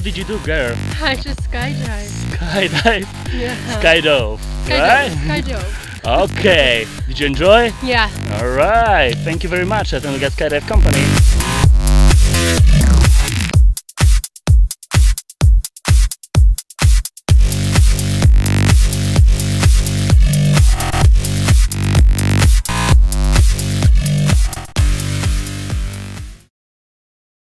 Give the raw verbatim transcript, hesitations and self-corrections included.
did you do, girl? I just skydive. Skydive? Yeah. Skydove, right? Skydive. Okay. Did you enjoy? Yeah. All right. Thank you very much, Atanoga Skydive Company.